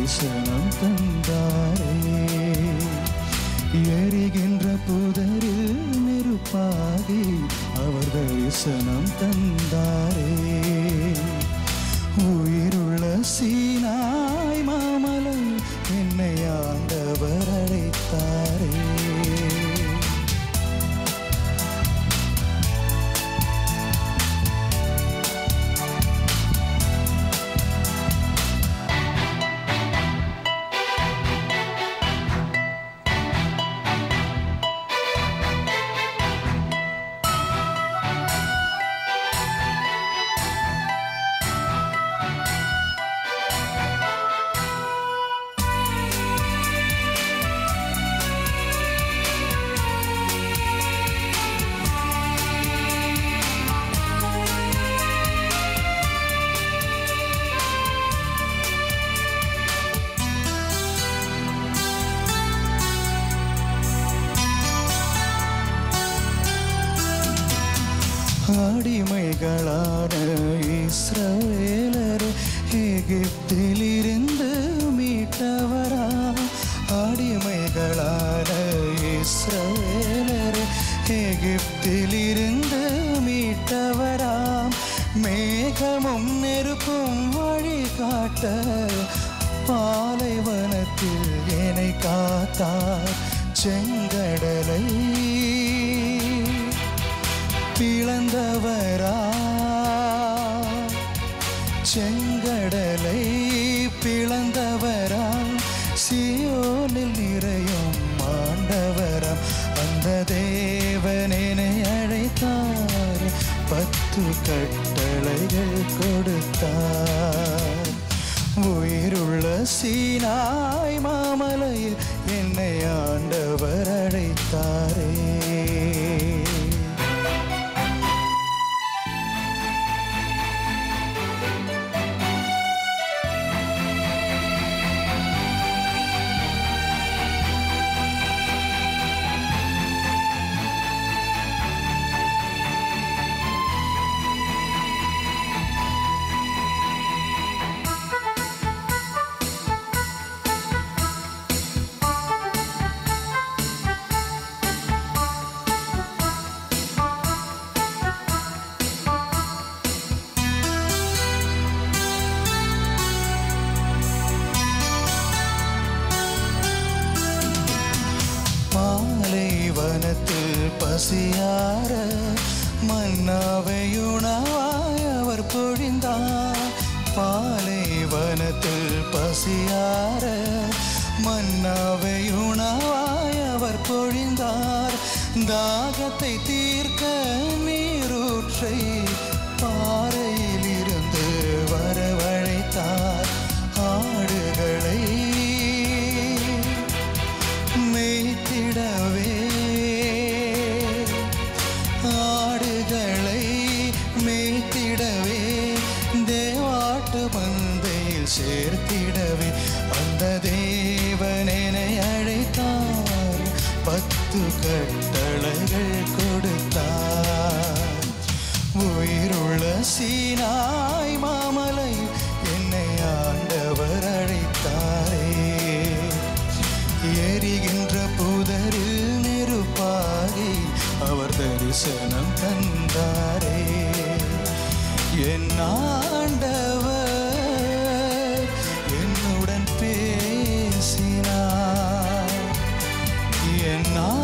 தரிசனம் தந்தாரே. எரிகின்ற புதரில் நெருப்பாகி அவர் தரிசனம் தந்தாரே. உயிருள்ள சீனாய் மாமலை என்னை ஆண்டவர் அழைத்தாரே. அடிமைகளான இஸ்ரவேலர் எகிப்திலிருந்து மீட்டவரா. அடிமைகளான இஸ்ரவேலர் எகிப்திலிருந்து மீட்டவரா. மேகமும் நெருப்பும் வழிகாட்ட பாலைவனத்தில் என்னை காத்தார். செங்கடலை பிளந்தவரா, செங்கடலை பிளந்தவரா. சியோனில் நிறையும் ஆண்டவராம் அந்த தேவனேனை அழைத்தார். 10 கட்டளைகள் கொடுத்தார். உயிருள்ள சீனாய் மாமலையில் என்னை ஆண்டவர் அழைத்தாரே. பாலைவனத்தில் பசியார மன்னாவை உணவாய் அவர் பொழிந்தார். பாலைவனத்தில் பசியார மன்னாவை உணவாய் அவர் பொழிந்தார். தாகத்தை தீர்க்க நீரூற்றை பாறையில் இருந்து வரவழைத்தார். ஆடுகளை மேய்த்திடவே, ஆடுகளை மேய்த்திடவே, தேவாட்டு மந்தையில் சேர்த்திடவே அந்த தேவனேனை அழைத்தார். 10 கட்டளைகள் கொடுத்தார். உயிருள்ள சீனாய் மாமலை என்னை ஆண்டவர் அழைத்தாரே. எரிகின்ற புதரில் நெருப்பாகி அவர் தரிசனம் தந்தாரே. என் ஆண்டவர் என்னுடன் பேசினார். என்